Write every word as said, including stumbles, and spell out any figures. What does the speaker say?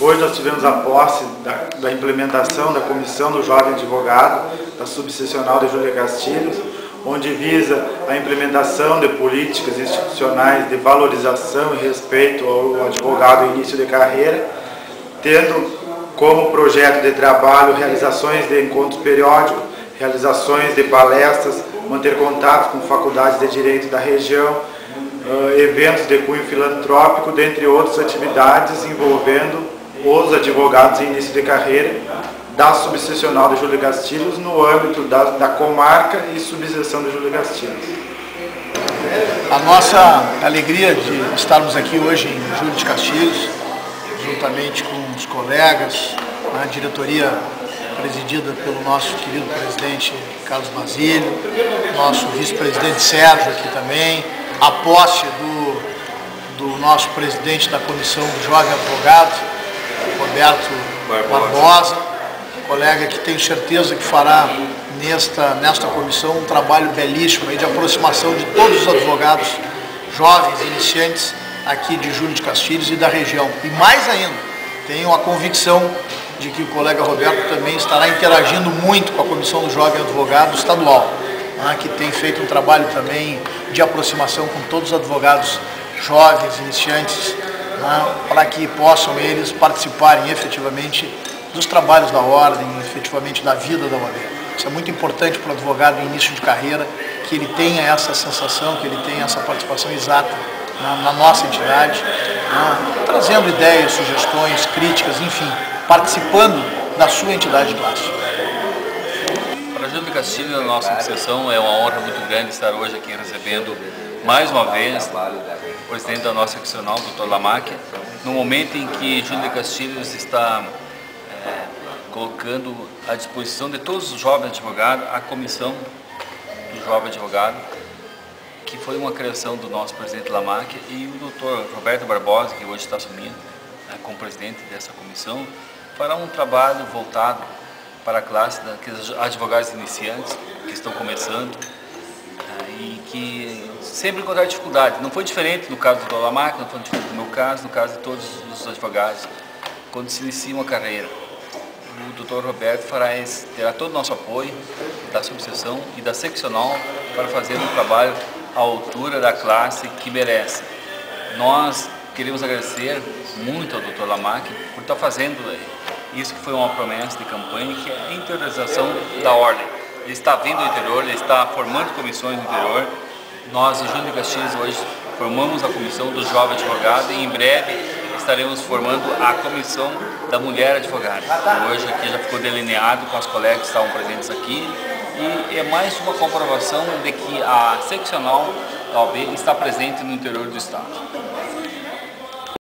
Hoje nós tivemos a posse da, da implementação da Comissão do Jovem Advogado, da Subseccional de Júlia Castilhos, onde visa a implementação de políticas institucionais de valorização e respeito ao advogado em início de carreira, tendo como projeto de trabalho realizações de encontros periódicos, realizações de palestras, manter contato com faculdades de direito da região, eventos de cunho filantrópico, dentre outras atividades envolvendo os advogados em início de carreira da Subseccional de Júlia Castilhos no âmbito da, da comarca e subseção de Júlia Castilhos. A nossa alegria de estarmos aqui hoje em Júlia de Castilhos, juntamente com os colegas, a diretoria presidida pelo nosso querido presidente Carlos Basílio, nosso vice-presidente Sérgio aqui também, a posse do, do nosso presidente da Comissão do Jovem Advogado, Roberto Barbosa, colega que tenho certeza que fará nesta, nesta comissão um trabalho belíssimo aí de aproximação de todos os advogados jovens, iniciantes aqui de Júlia de Castilhos e da região. E mais ainda, tenho a convicção de que o colega Roberto também estará interagindo muito com a Comissão do Jovem Advogado Estadual, né, que tem feito um trabalho também de aproximação com todos os advogados jovens, iniciantes, né, para que possam eles participarem efetivamente dos trabalhos da ordem, efetivamente da vida da O A B. Isso é muito importante para o advogado em início de carreira, que ele tenha essa sensação, que ele tenha essa participação exata na, na nossa entidade, né, trazendo ideias, sugestões, críticas, enfim, participando da sua entidade de classe. Para a Júlia de Castilhos, a nossa obsessão é uma honra muito grande estar hoje aqui recebendo mais uma vez o presidente da nossa seccional, doutor Lamáquia, no momento em que Júlia de Castilhos está é, colocando à disposição de todos os jovens advogados a comissão do jovem advogado, que foi uma criação do nosso presidente Lamáquia, e o doutor Roberto Barbosa, que hoje está assumindo né, como presidente dessa comissão, fará um trabalho voltado para a classe daqueles advogados iniciantes que estão começando né, e que sempre encontraram dificuldade. Não foi diferente no caso do doutor Lamáquia, não foi diferente no meu caso, no caso de todos os advogados, quando se inicia uma carreira. O doutor Roberto fará esse, terá todo o nosso apoio da subseção e da seccional para fazer um trabalho à altura da classe que merece. Nós queremos agradecer muito ao doutor Lamáquia por estar fazendo isso que foi uma promessa de campanha, que é a interiorização da ordem. Ele está vindo do interior, ele está formando comissões no interior. Nós, em Júlia de Castilhos, hoje formamos a comissão do jovem advogado e em breve estaremos formando a comissão da mulher advogada. Hoje aqui já ficou delineado com as colegas que estavam presentes aqui e é mais uma comprovação de que a seccional da O A B está presente no interior do estado.